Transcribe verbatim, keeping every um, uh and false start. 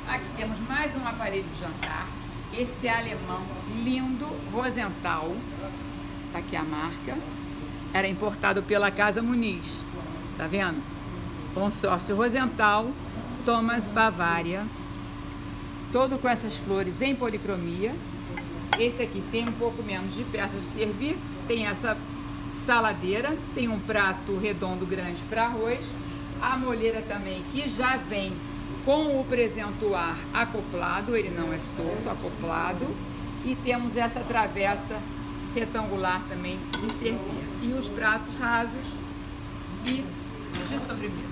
Aqui temos mais um aparelho de jantar. Esse é alemão lindo, Rosenthal. Tá aqui a marca. Era importado pela Casa Muniz. Tá vendo? Consórcio Rosenthal, Thomas Bavária. Todo com essas flores em policromia. Esse aqui tem um pouco menos de peças de servir. Tem essa saladeira. Tem um prato redondo grande para arroz. A molheira também, que já vem com o presentoar acoplado. Ele não é solto, acoplado. E temos essa travessa retangular também de servir. E os pratos rasos e de sobremesa.